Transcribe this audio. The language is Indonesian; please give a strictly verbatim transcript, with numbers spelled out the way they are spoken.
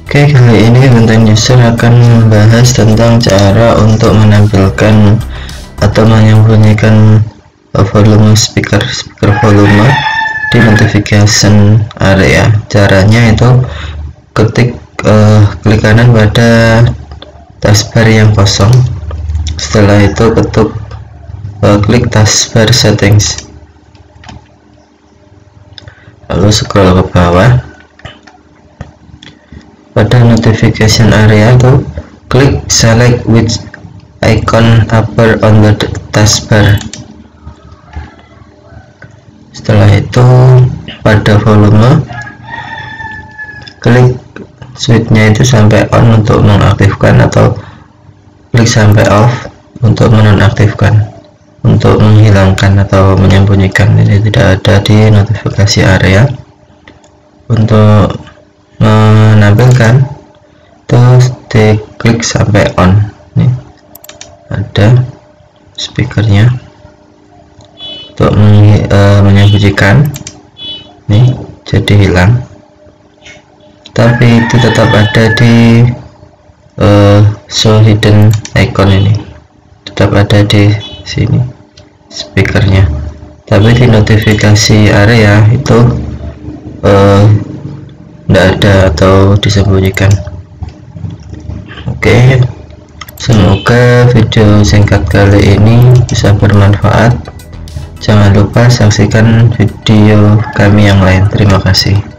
Oke, kali ini konten user akan membahas tentang cara untuk menampilkan atau menyembunyikan volume speaker speaker volume di notification area. Caranya itu ketik uh, klik kanan pada taskbar yang kosong, setelah itu ketuk uh, klik taskbar settings, lalu scroll ke bawah. Pada notification area itu klik select which icon appear on the taskbar. Setelah itu pada volume klik switchnya itu sampai on untuk mengaktifkan, atau klik sampai off untuk menonaktifkan, untuk menghilangkan atau menyembunyikan. Ini tidak ada di notifikasi area. Untuk menampilkan terus diklik sampai on. Nih ada speakernya. Untuk uh, menyembunyikan nih jadi hilang, tapi itu tetap ada di uh, show hidden icon, ini tetap ada di sini speakernya, tapi di notifikasi area itu uh, tidak ada atau disembunyikan. Oke, semoga video singkat kali ini bisa bermanfaat. Jangan lupa saksikan video kami yang lain. Terima kasih.